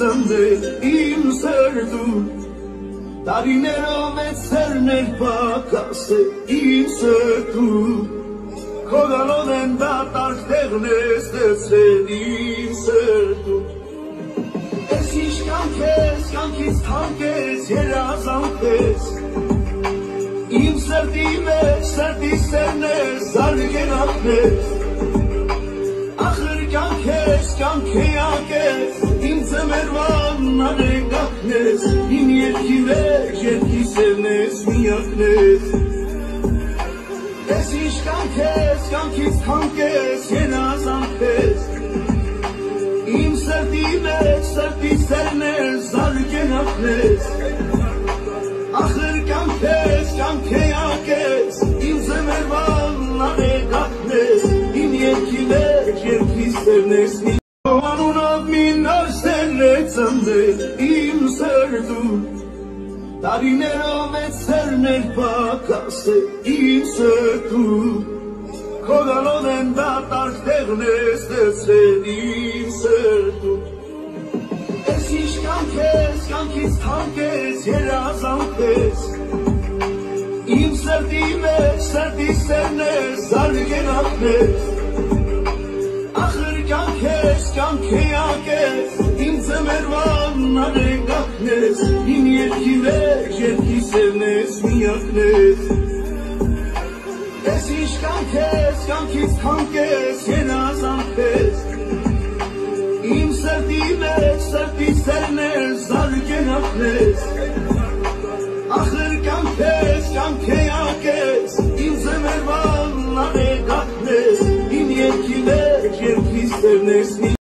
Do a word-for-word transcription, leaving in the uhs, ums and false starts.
ծնդե իմ սրտում Տարիներով է ծերներ պակաս է իմ սրտում Քո գալով են դատարկ տեղն ես դեցրել իմ սրտում Ես ինչ կանք ես, կանքից թանկ ես, երազանք ես Իմ սրտի մեջ, սրտի սերն ես, զարգենանք ես Ախր կանք ես, կանք էակ ես, իմ ձմերվան արեգակն ես Իմ երկի վեջ, երկի սերն ես, միակն ես Ես ինչ կանք ես, կանքից թանկ ես, երազանք ես Իմ սրտի մեջ, սրտի սերն ես, զարգենանք ես Ախր կանք ես, կանք էակ ես, իմ ձմերվան արեգակն ես Իմ երկի վեջ, երկի սերն ես, Անունով մին աշտերն է ծնդել իմ սրտում Տարիներով է ծերներ պակաս է իմ սրտում Քո գալով են դատարկ տեղն ես դեցրել իմ սրտում Ես ինչ կանք ես, կանքից թանկ ես, երազանք ես Իմ սրտի մեջ, սրտի սերն ես, զարգենանք ես Ախր կանք ես, կանք էակ ես, իմ ձմերվան արեգակն ես Իմ երկի վեջ, երկի սերն ես, միակն ես Ես ինչ կանք ես, կանքից թանկ ես, երազանք ես Իմ սրտի մեջ, սրտի սերն ես, զարգենանք ես Ախր կանք ես, կանք էակ ես, իմ ձմերվան արեգակն ես Իմ երկի վեջ, երկի սերն ես